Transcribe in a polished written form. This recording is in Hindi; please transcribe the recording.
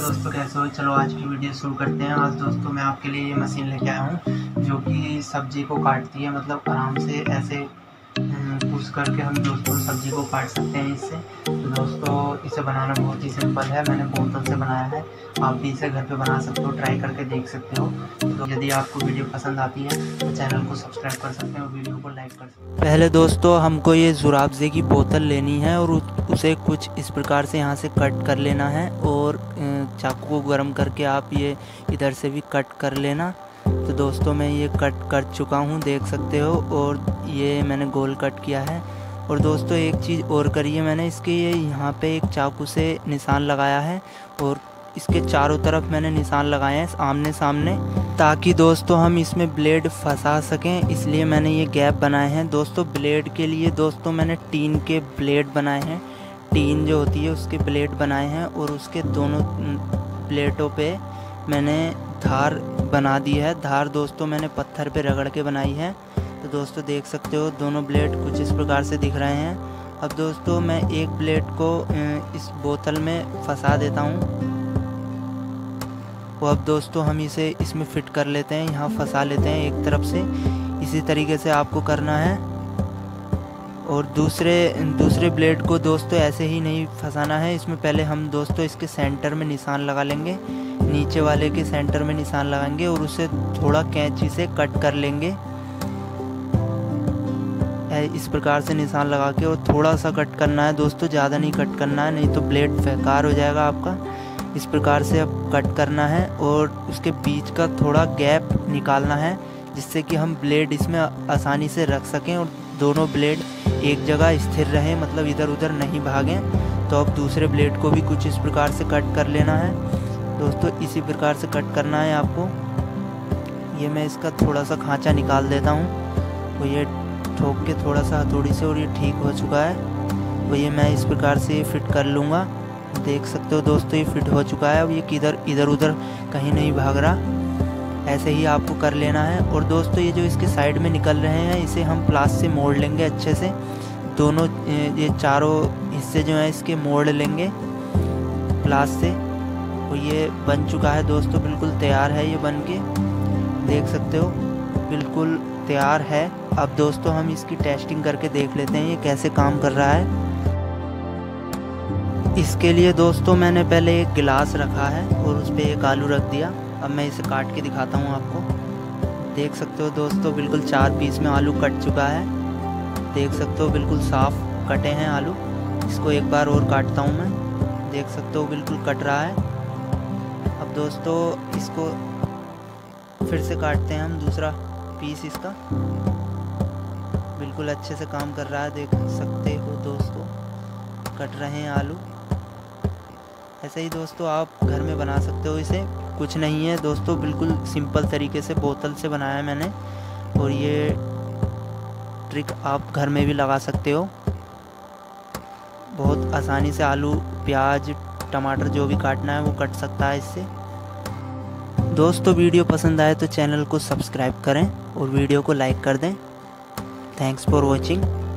दोस्तों, कैसे हो? चलो आज की वीडियो शुरू करते हैं। आज दोस्तों मैं आपके लिए ये मशीन लेके आया हूँ जो कि सब्जी को काटती है, मतलब आराम से ऐसे पुश करके हम दोस्तों सब्जी को काट सकते हैं इससे। तो दोस्तों इसे बनाना बहुत ही सिंपल है। मैंने बोतल से बनाया है, आप भी इसे घर पे बना सकते हो, ट्राई करके देख सकते हो। तो यदि आपको वीडियो पसंद आती है तो चैनल को सब्सक्राइब कर सकते हैं और वीडियो को लाइक कर सकते हैं। पहले दोस्तों हमको ये जुराबजे की बोतल लेनी है और उसे कुछ इस प्रकार से यहाँ से कट कर लेना है और चाकू को गर्म करके आप ये इधर से भी कट कर लेना। तो दोस्तों मैं ये कट कर चुका हूँ, देख सकते हो, और ये मैंने गोल कट किया है। और दोस्तों एक चीज़ और करी है मैंने, इसके ये यहाँ पे एक चाकू से निशान लगाया है और इसके चारों तरफ मैंने निशान लगाए हैं आमने सामने, ताकि दोस्तों हम इसमें ब्लेड फंसा सकें, इसलिए मैंने ये गैप बनाए हैं। दोस्तों ब्लेड के लिए दोस्तों मैंने टीन के ब्लेड बनाए हैं, टीन जो होती है उसके ब्लेड बनाए हैं और उसके दोनों प्लेटों पे मैंने धार बना दी है। धार दोस्तों मैंने पत्थर पे रगड़ के बनाई है। तो दोस्तों देख सकते हो दोनों ब्लेड कुछ इस प्रकार से दिख रहे हैं। अब दोस्तों मैं एक ब्लेड को इस बोतल में फंसा देता हूँ। तो अब दोस्तों हम इसे इसमें फिट कर लेते हैं, यहाँ फंसा लेते हैं एक तरफ से। इसी तरीके से आपको करना है। और दूसरे ब्लेड को दोस्तों ऐसे ही नहीं फंसाना है, इसमें पहले हम दोस्तों इसके सेंटर में निशान लगा लेंगे, नीचे वाले के सेंटर में निशान लगाएंगे और उसे थोड़ा कैंची से कट कर लेंगे इस प्रकार से निशान लगा के। और थोड़ा सा कट करना है दोस्तों, ज़्यादा नहीं कट करना है, नहीं तो ब्लेड बेकार हो जाएगा आपका। इस प्रकार से अब कट करना है और उसके बीच का थोड़ा गैप निकालना है, जिससे कि हम ब्लेड इसमें आसानी से रख सकें और दोनों ब्लेड एक जगह स्थिर रहें, मतलब इधर उधर नहीं भागें। तो अब दूसरे ब्लेड को भी कुछ इस प्रकार से कट कर लेना है दोस्तों, इसी प्रकार से कट करना है आपको। ये मैं इसका थोड़ा सा खांचा निकाल देता हूँ, वो ये ठोक के थोड़ा सा हथौड़ी से, और ये ठीक हो चुका है। वो ये मैं इस प्रकार से ये फिट कर लूँगा। देख सकते हो दोस्तों ये फिट हो चुका है। अब ये किधर इधर उधर कहीं नहीं भाग रहा, ऐसे ही आपको कर लेना है। और दोस्तों ये जो इसके साइड में निकल रहे हैं इसे हम प्लास से मोड़ लेंगे अच्छे से, दोनों ये चारों हिस्से जो हैं इसके मोड़ लेंगे प्लास से। तो ये बन चुका है दोस्तों, बिल्कुल तैयार है ये बन के, देख सकते हो बिल्कुल तैयार है। अब दोस्तों हम इसकी टेस्टिंग करके देख लेते हैं ये कैसे काम कर रहा है। इसके लिए दोस्तों मैंने पहले एक गिलास रखा है और उस पर एक आलू रख दिया। अब मैं इसे काट के दिखाता हूँ आपको। देख सकते हो दोस्तों बिल्कुल 4 पीस में आलू कट चुका है, देख सकते हो बिल्कुल साफ़ कटे हैं आलू। इसको एक बार और काटता हूँ मैं, देख सकते हो बिल्कुल कट रहा है। अब दोस्तों इसको फिर से काटते हैं हम दूसरा पीस इसका, बिल्कुल अच्छे से काम कर रहा है, देख सकते हो दोस्तों कट रहे हैं आलू। ऐसे ही दोस्तों आप घर में बना सकते हो इसे, कुछ नहीं है दोस्तों, बिल्कुल सिंपल तरीके से बोतल से बनाया है मैंने। और ये ट्रिक आप घर में भी लगा सकते हो, बहुत आसानी से आलू प्याज टमाटर जो भी काटना है वो कट सकता है इससे। दोस्तों वीडियो पसंद आए तो चैनल को सब्सक्राइब करें और वीडियो को लाइक कर दें। Thanks for watching.